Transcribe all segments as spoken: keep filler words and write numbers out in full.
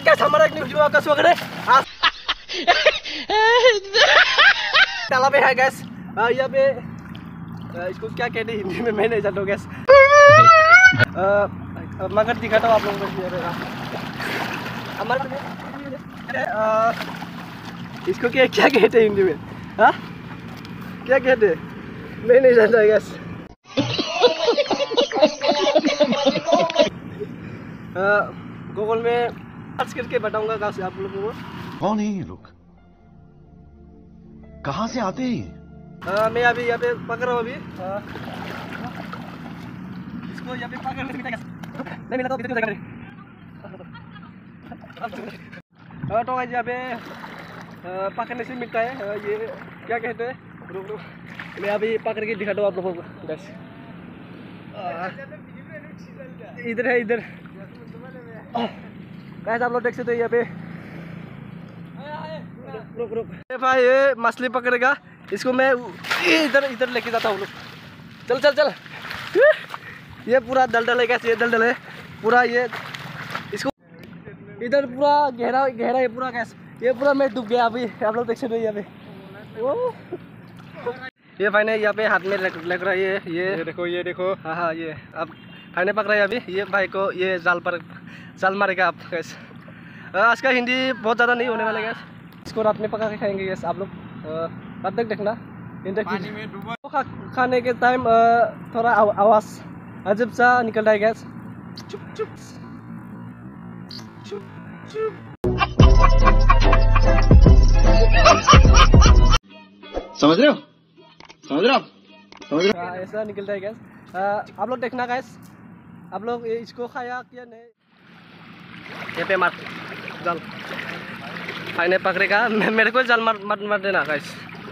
कैसे हमारा एक न्यू वीडियो आपका स्वागत है। तालाब है गैस, यहाँ पे इसको क्या कहते हैं हिंदी में मैं नहीं जानता हूँ गैस, मगर दिखाता हूँ आप लोगों को। हमारे इसको क्या क्या कहते हैं हिंदी में, हाँ क्या कहते हैं मैं नहीं जानता गैस। गूगल में सर्च करके बताऊंगा कहाँ से आप लोगों को। कौन है ये लोग, कहाँ से आते हैं? मैं अभी यहाँ पे पकड़ रहा हूँ। अभी आ, इसको यहाँ पे पकड़ नहीं मिला, नहीं मिला तो इधर क्यों जाएगा। तो आज यहाँ पे पकड़ने से मिलता है, ये क्या कहते हैं, रुक रुक मैं अभी पकड़ के दिखाता हूँ आप लोगों को। बस इधर है, इधर कैसे आप लोग देख सकते हो यहाँ पे। रुक रुक भाई, ये मछली पकड़ेगा, इसको मैं इधर इधर लेके जाता हूँ। चल चल चल, ये पूरा दलदल है कैसे, ये दलदल है पूरा, ये इसको इधर पूरा गहरा गहरा है पूरा कैसे, ये पूरा मैं डूब गया अभी। आप लोग देख सकते हो यहाँ पे। ओ ये भाई ने यहाँ पे हाथ में लग रहा है, ये ये देखो, ये देखो, हाँ हाँ ये अब भाई ने पकड़ा है अभी। ये भाई को ये जाल पर जाल मारेगा आप गैस। आज का हिंदी बहुत ज़्यादा नहीं होने वाला गैस, इसको रात में पका के खाएंगे गैस। आप लोग रात तक देखना, पानी में डूबा खा, खाने के टाइम थोड़ा आवाज़ अजीब सा निकल रहा है गैस। चुप चुप चुप चुप समझ रहे हो, समझ रहे हो आप, समझ रहे हो? ऐसा निकलता है गैस। आप लोग देखना गैस, आप लोग इसको खाया क्या नहीं। ये पे मार जाल, भाई ने पकड़ेगा, मेरे को जाल मार मार, मार देना गैस।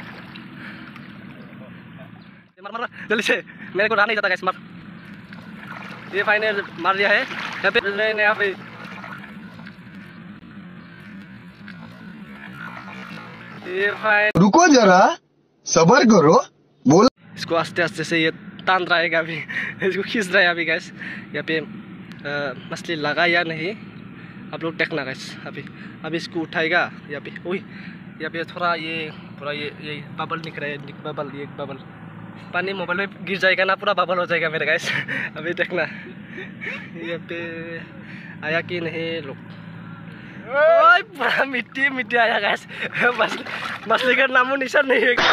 मार मार जल्दी से, मेरे को रहा नहीं जाता गैस, मार। ये भाई ने मार दिया है यहाँ पे, यहाँ पे ये भाई। रुको जरा, सबर करो, बोल। इसको आस्ते आस्ते से ये तान रहा है अभी, इसको खींच रहा है अभी गैस। यहाँ पे मछली लगा या नहीं आप लोग देखना गैस। अभी अभी इसको उठाएगा यहाँ पे, ओह यहाँ पे थोड़ा ये पूरा ये ये बबल निकल रहा है, बबल, ये बबल पानी मोबाइल में गिर जाएगा ना, पूरा बबल हो जाएगा मेरे गैस। अभी देखना यहाँ पे आया कि नहीं लोग। ओए पूरा मिट्टी मिट्टी आया गैस, मछली मछली का नामो निशान नहीं है।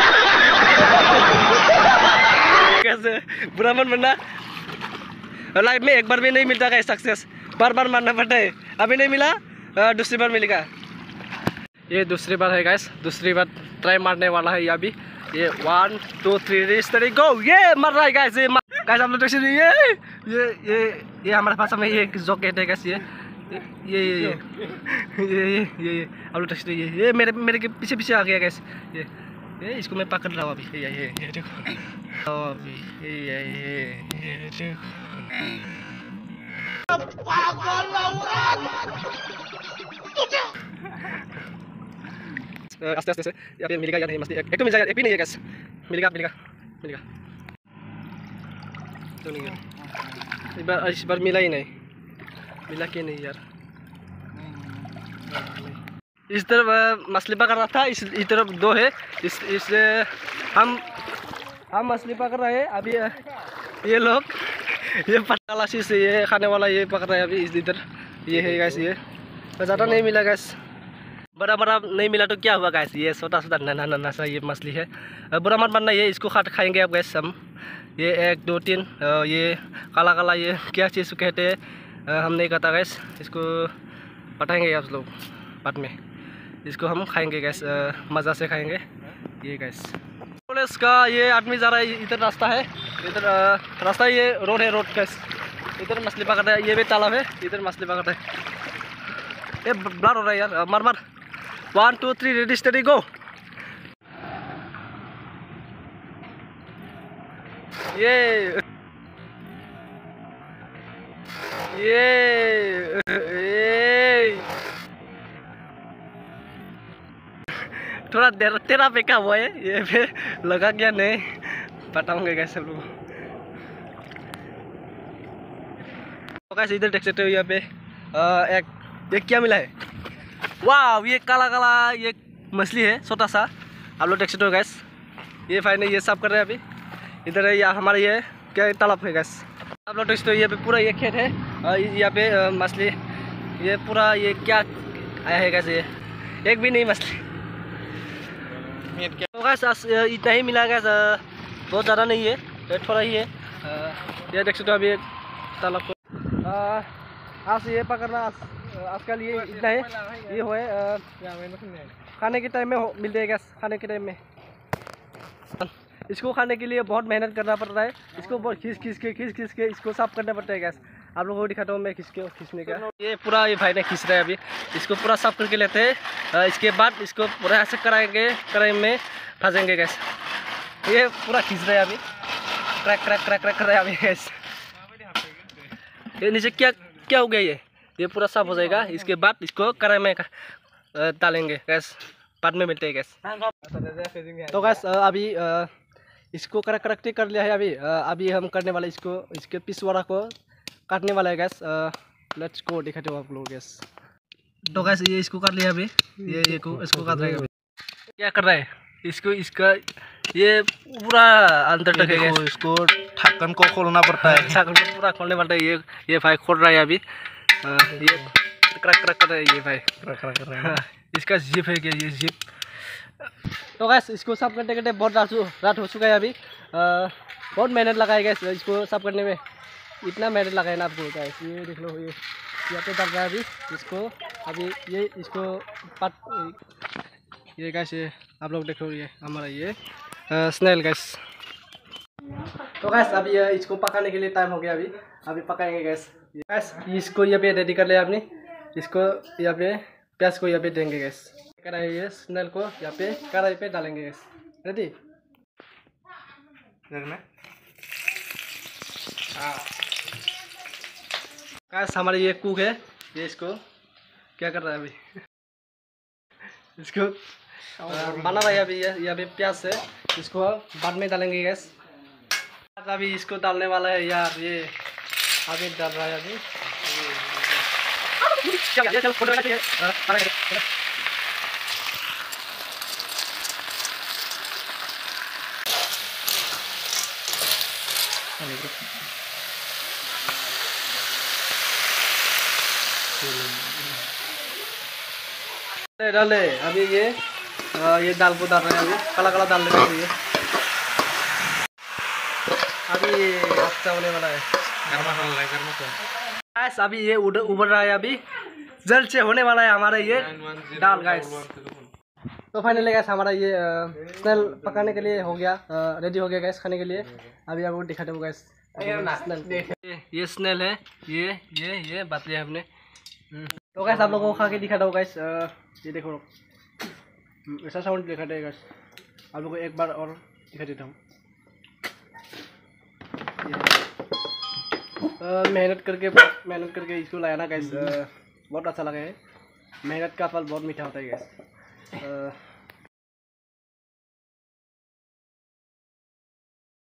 कैसे बुरा मन बनना, लाइफ में एक बार भी नहीं मिलता गैस सक्सेस, बार बार मारना पड़ता है। अभी नहीं मिला, दूसरी बार मिलेगा। ये दूसरी बार है गैस, दूसरी बार ट्राई मारने वाला है ये अभी। ये one two three ready go, ये मर रहा है गैस। ये गैस आप लोग देख सकते ये ये ये ये हमारे पास में ये जो कहते हैं गैस, ये ये ये ये ये ये ये आप लोग देख सकते ये ये मेरे मेरे के पीछे पीछे आ गया गैस। ये ये इसको मैं पकड़ रहा हूँ अभी। ये ये ये देखो अभी, ये ये ये देखो आस्ते आस्ते से यहाँ पे मिलेगा या नहीं मछली, एक तो मिल जाएगा, एक भी नहीं है गैस। मिलेगा मिलेगा मिलेगा तो नहीं है इस बार, इस बार मिला ही नहीं, मिला कि नहीं यार। इस तरफ मछली पकड़ रहा था, इस इस तरफ दो है, इस इस हम हम मछली पकड़ रहे हैं अभी। ये लोग ये पटालासी से ये खाने वाला ये पकड़ रहा है अभी। इस इधर ये है गैस, ये ज़्यादा नहीं मिला गैस, बड़ा बड़ा नहीं मिला तो क्या हुआ गैस, ये छोटा छोटा नन्हा नन्हा सा ये मछली है। बुरा मत मानना, ये इसको खा खाएंगे अब गैस हम। ये एक दो तीन ये काला काला ये क्या चीज़ कहते हैं हम नहीं कहता गैस, इसको बताएंगे आप लोग बाद में। इसको हम खाएंगे गैस, मज़ा से खाएंगे ये गैस। पुलिस का ये आदमी जा रहा है, इधर रास्ता है, इधर रास्ता ये रोड है, रोड गैस। इधर मछली पकड़ रहा है, ये भी तालाब है, इधर मछली पकड़ रहा है। ये ब्लर हो रहा है यार, मार मार। One two three ready study go. ये ये ये थोड़ा देर तेरा फेंका हुआ है, ये पे लगा क्या नहीं बताऊंगे कैसे लोग। कैसे इधर देख सकते हो यहाँ पे आ, एक ये क्या मिला है। वाह, ये काला काला ये मछली है, छोटा सा। आप लोग देख सकते हो गैस। ये भाई ने ये साफ कर रहे हैं अभी। इधर है या हमारे ये क्या तालाब है गैस। आप लोग देख सकते हो ये पे पूरा ये खेत है। यहाँ पे मछली ये पूरा ये क्या आया है गैस, ये एक भी नहीं मछली। तो गैस इतना ही मिला गैस, बहुत ज़्यादा नहीं है, थोड़ा ही है। ये देख सकते हो अभी तालाब को। आज ये पकड़ना आजकल ये इतना है, ये हुए खाने के टाइम में मिलते हैं गैस। खाने के टाइम में इसको खाने के लिए बहुत मेहनत करना पड़ता है। इसको बहुत खींच खींच के खींच खींच के इसको साफ करना पड़ता है गैस। आप लोगों को दिखाता हूँ मैं खींच के खींचने का। ये पूरा ये भाई ने खींच रहा है अभी। इसको पूरा साफ करके लेते हैं। इसके बाद इसको पूरा ऐसे कराएंगे, कढ़ाई में फंसेंगे गैस। ये पूरा खींच रहा है अभी, क्रैक क्रैक क्रैक क्रैक कर रहा है अभी गैस। ये नीचे क्या क्या हो गया, ये ये पूरा साफ हो जाएगा। इसके बाद इसको कढ़ाई में डालेंगे गैस। बाद में मिलते हैं गैस। तो गैस अभी इसको कड़क कड़कती कर लिया है अभी। अभी हम करने वाले इसको इसके पिछवाड़ा को काटने वाला है गैस। लेट्स गो, दिखाते हो आप लोग गैस। तो गैस ये इसको काट लिया अभी। ये ये को इसको काट रहे हैं। क्या कर रहा है इसको, इसका ये पूरा अंदर तक है। इसको ढक्कन को खोलना पड़ता है। ढक्कन को पूरा खोलने पड़ता है। ये ये भाई खोल रहा है अभी। ये क्रक क्रक कर रहा है ये भाई, क्रक क्रक कर रहा है। इसका जिप है क्या, ये जिप। तो गैस इसको साफ करते करते बहुत रात रात हो चुका है अभी। आ, बहुत मेहनत लगाए गैस इसको साफ करने में। इतना मेहनत लगाए ना आपको गैस। ये देख लो, ये यहाँ पे डाल रहा है अभी इसको। अभी ये इसको पट ये गैस, ये आप लोग देखो, ये हमारा ये स्नेल गैस। तो गैस अभी इसको पकाने के लिए टाइम हो गया। अभी अभी पकाएंगे गैस। गैस इसको यहाँ पे रेडी कर लिया आपने। इसको यहाँ पे प्याज को यहाँ पे देंगे गैस। कढ़ाई ये स्नेल को यहाँ पे कढ़ाई पे डालेंगे गैस। Ready gas. हमारे ये कुक है, ये इसको क्या कर रहा है अभी इसको बना रहा है अभी। यहाँ पे प्याज है, इसको बाद में डालेंगे गैस। अभी इसको डालने वाला है यार, ये अभी डाल रहा है अभी। डाले अभी ये आ, ये दाल को डाल रहे हैं अभी। काला काला डाल रहे हैं ये अभी। अच्छा होने वाला है गैस। अभी ये उबल रहा है अभी, जल्द से होने वाला है हमारा ये दाल गैस। तो फाइनली गैस हमारा ये स्नेल पकाने के लिए हो गया, रेडी हो गया गैस खाने के लिए। अभी आपको दिखाते हो गैस। ये स्नेल है, ये ये ये बात लिया हमने। तो गैस आप लोगों को खा के दिखाता हूँ गैस। ये देखो ऐसा साउंड दिखाते हैं गैस। आप लोगों को एक बार और दिखा देता हूँ। मेहनत करके मेहनत करके इसको लाया ना गैस। बहुत अच्छा लगा है। मेहनत का फल बहुत मीठा होता है गैस।